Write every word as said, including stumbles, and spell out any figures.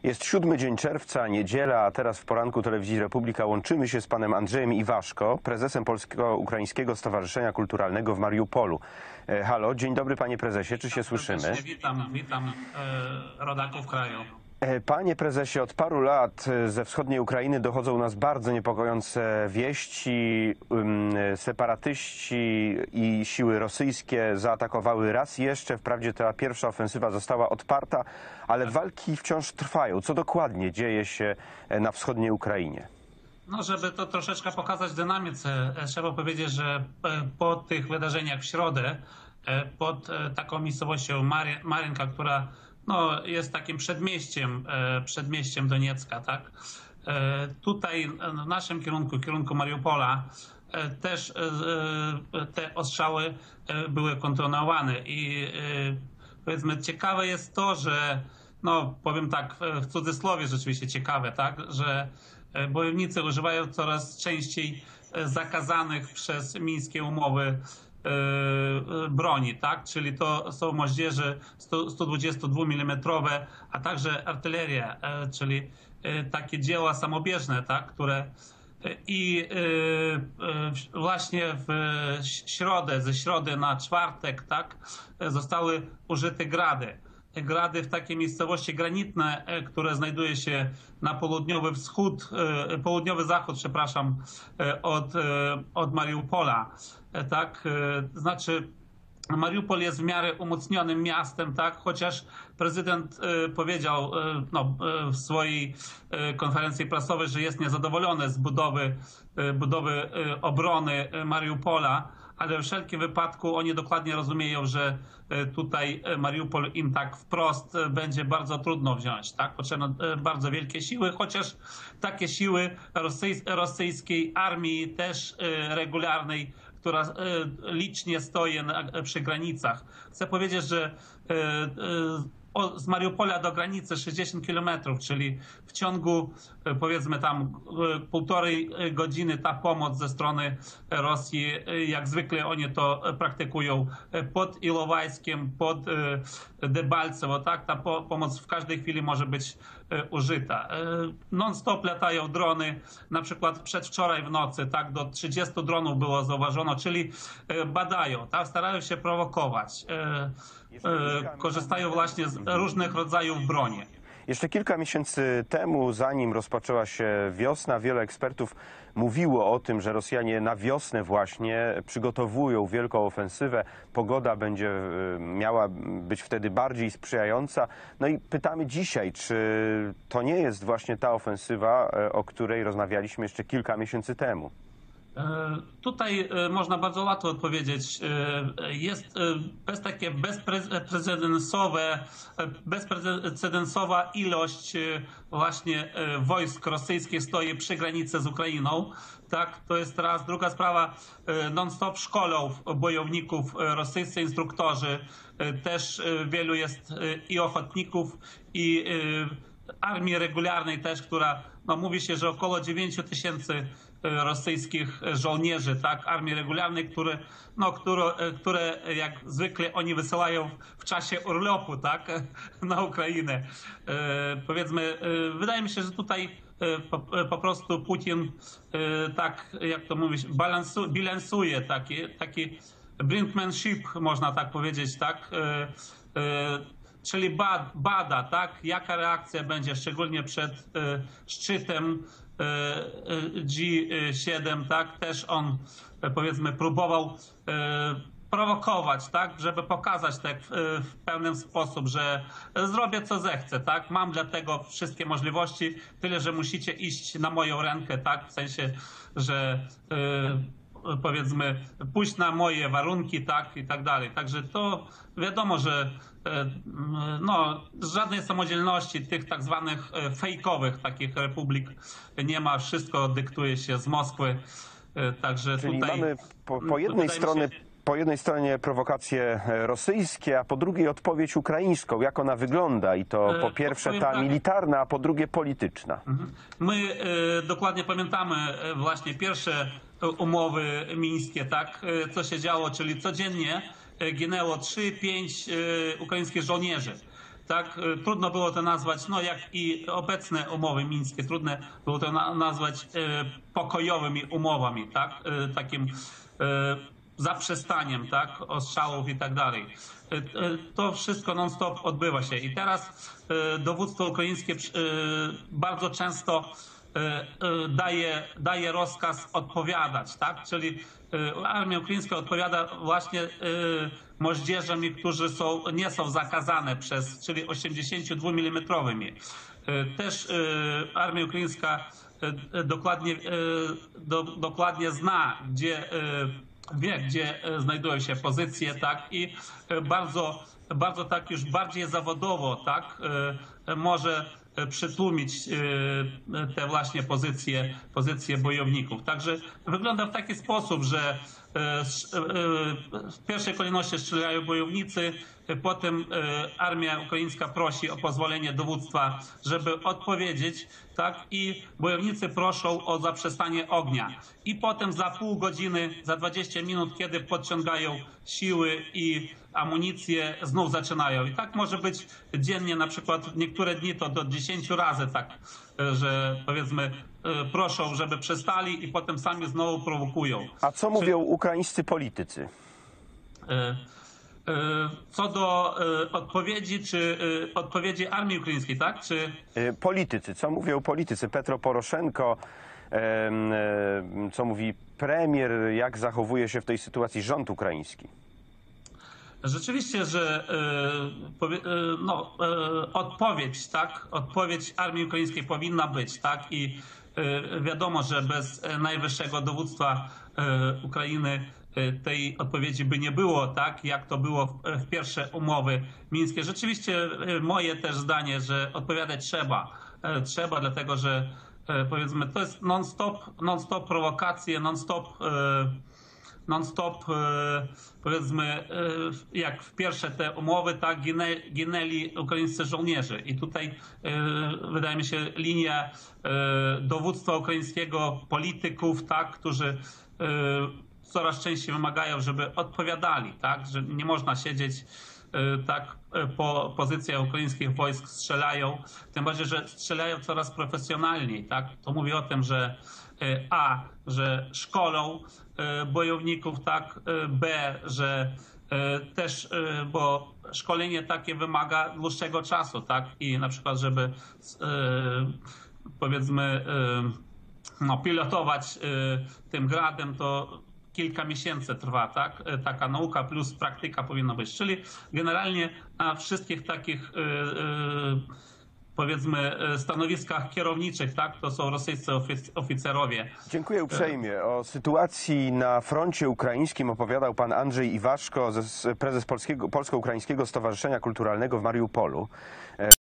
Jest siódmy dzień czerwca, niedziela, a teraz w poranku Telewizji Republika łączymy się z panem Andrzejem Iwaszko, prezesem Polsko-Ukraińskiego Stowarzyszenia Kulturalnego w Mariupolu. E, halo, dzień dobry panie prezesie, czy się słyszymy? Witam, witam e, rodaków kraju. E, panie prezesie, od paru lat ze wschodniej Ukrainy dochodzą u nas bardzo niepokojące wieści. Um, separatyści i siły rosyjskie zaatakowały raz jeszcze. Wprawdzie ta pierwsza ofensywa została odparta, ale walki wciąż trwają. Co dokładnie dzieje się na wschodniej Ukrainie? No, żeby to troszeczkę pokazać dynamice, trzeba powiedzieć, że po tych wydarzeniach w środę, pod taką miejscowością Marynka, która no, jest takim przedmieściem, przedmieściem Doniecka, tak? Tutaj w naszym kierunku, kierunku Mariupola, też te ostrzały były kontynuowane i powiedzmy ciekawe jest to, że no powiem tak w cudzysłowie rzeczywiście ciekawe, tak, że bojownicy używają coraz częściej zakazanych przez mińskie umowy broni, tak? Czyli to są moździerze sto dwudziestodwumilimetrowe, a także artyleria, czyli takie dzieła samobieżne, tak? Które i właśnie w środę, ze środy na czwartek, tak? Zostały użyte grady. Grady w takiej miejscowości granitne, które znajduje się na południowy wschód, południowy zachód, przepraszam, od, od Mariupola, tak, znaczy Mariupol jest w miarę umocnionym miastem, tak, chociaż prezydent powiedział no, w swojej konferencji prasowej, że jest niezadowolony z budowy, budowy obrony Mariupola, ale w wszelkim wypadku oni dokładnie rozumieją, że tutaj Mariupol im tak wprost będzie bardzo trudno wziąć, tak? Potrzebne bardzo wielkie siły, chociaż takie siły rosyjskiej armii też regularnej, która licznie stoi przy granicach. Chcę powiedzieć, że z Mariupola do granicy sześćdziesiąt kilometrów, czyli w ciągu powiedzmy tam półtorej godziny ta pomoc ze strony Rosji, jak zwykle oni to praktykują pod Ilowajskiem, pod Debalcewo, tak? Ta pomoc w każdej chwili może być użyta. Non-stop latają drony, na przykład przedwczoraj w nocy, tak? Do trzydziestu dronów było zauważono, czyli badają, tak? Starają się prowokować. Korzystają właśnie z różnych rodzajów broni. Jeszcze kilka miesięcy temu, zanim rozpoczęła się wiosna, wiele ekspertów mówiło o tym, że Rosjanie na wiosnę właśnie przygotowują wielką ofensywę. Pogoda będzie miała być wtedy bardziej sprzyjająca. No i pytamy dzisiaj, czy to nie jest właśnie ta ofensywa, o której rozmawialiśmy jeszcze kilka miesięcy temu? Tutaj można bardzo łatwo odpowiedzieć. Jest bez takie bezprecedensowe, bezprecedensowa ilość właśnie wojsk rosyjskich stoi przy granicy z Ukrainą. Tak, to jest raz. Druga sprawa, non-stop szkolą bojowników rosyjscy instruktorzy. Też wielu jest i ochotników, i armii regularnej też, która, no mówi się, że około dziewięciu tysięcy rosyjskich żołnierzy, tak, armii regularnej, które, no, które, które jak zwykle oni wysyłają w czasie urlopu, tak, na Ukrainę. E, powiedzmy, e, wydaje mi się, że tutaj e, po, po prostu Putin, e, tak jak to mówić, balansu, bilansuje taki, taki brinkmanship, można tak powiedzieć, tak, e, e, czyli bad, bada, tak, jaka reakcja będzie, szczególnie przed e, szczytem G siedem, tak, też on powiedzmy próbował prowokować, tak, żeby pokazać tak w pełny sposób, że zrobię co zechcę, tak, mam dla tego wszystkie możliwości, tyle że musicie iść na moją rękę, tak, w sensie, że powiedzmy pójść na moje warunki, tak, i tak dalej. Także to wiadomo, że no, żadnej samodzielności tych tak zwanych fejkowych takich republik nie ma, wszystko dyktuje się z Moskwy. Także Czyli tutaj mamy po, po jednej stronie się... po jednej stronie prowokacje rosyjskie, a po drugiej odpowiedź ukraińską. Jak ona wygląda? I to po pierwsze ta militarna, a po drugie polityczna. My dokładnie pamiętamy właśnie pierwsze umowy mińskie, tak, co się działo, czyli codziennie ginęło trzy pięć ukraińskich żołnierzy. tak, e, trudno było to nazwać, no jak i obecne umowy mińskie, trudno było to na, nazwać e, pokojowymi umowami, tak, e, takim e, zaprzestaniem, tak, ostrzałów i tak dalej. E, e, to wszystko non-stop odbywa się i teraz e, dowództwo ukraińskie e, bardzo często daje, daje rozkaz odpowiadać, tak? Czyli armia ukraińska odpowiada właśnie moździerzami, którzy są, nie są zakazane przez, czyli osiemdziesięciodwumilimetrowymi. Też armia ukraińska dokładnie, do, dokładnie zna, gdzie wie, gdzie znajdują się pozycje, tak? I bardzo, bardzo tak już bardziej zawodowo, tak? Może przytłumić te właśnie pozycje, pozycje bojowników. Także wygląda w taki sposób, że w pierwszej kolejności strzelają bojownicy, potem armia ukraińska prosi o pozwolenie dowództwa, żeby odpowiedzieć, tak, i bojownicy proszą o zaprzestanie ognia. I potem za pół godziny, za dwadzieścia minut, kiedy podciągają siły i amunicję, znów zaczynają. I tak może być dziennie, na przykład niektóre dni to do dziesięciu razy tak, że powiedzmy proszą, żeby przestali i potem sami znowu prowokują. A co mówią ukraińscy politycy? Co do odpowiedzi, czy odpowiedzi armii ukraińskiej, tak? Czy... Politycy, co mówią politycy? Petro Poroszenko, co mówi premier, jak zachowuje się w tej sytuacji rząd ukraiński? Rzeczywiście, że no, odpowiedź, tak? Odpowiedź armii ukraińskiej powinna być, tak? I wiadomo, że bez najwyższego dowództwa Ukrainy tej odpowiedzi by nie było, tak, jak to było w pierwsze umowy mińskie. Rzeczywiście moje też zdanie, że odpowiadać trzeba. Trzeba, dlatego że powiedzmy to jest non-stop, non-stop prowokacje, non-stop non-stop powiedzmy jak w pierwsze te umowy, tak, ginęli ukraińscy żołnierze. I tutaj wydaje mi się linia dowództwa ukraińskiego, polityków, tak, którzy coraz częściej wymagają, żeby odpowiadali, tak, że nie można siedzieć tak, po pozycjach ukraińskich wojsk strzelają, tym bardziej, że strzelają coraz profesjonalniej, tak. To mówi o tym, że A, że szkolą bojowników, tak, B, że też, bo szkolenie takie wymaga dłuższego czasu, tak, i na przykład, żeby powiedzmy no, pilotować tym gradem, to kilka miesięcy trwa, tak? Taka nauka plus praktyka powinna być. Czyli generalnie na wszystkich takich powiedzmy stanowiskach kierowniczych, tak? To są rosyjscy oficerowie. Dziękuję uprzejmie. O sytuacji na froncie ukraińskim opowiadał pan Andrzej Iwaszko, prezes Polskiego, Polsko-Ukraińskiego Stowarzyszenia Kulturalnego w Mariupolu.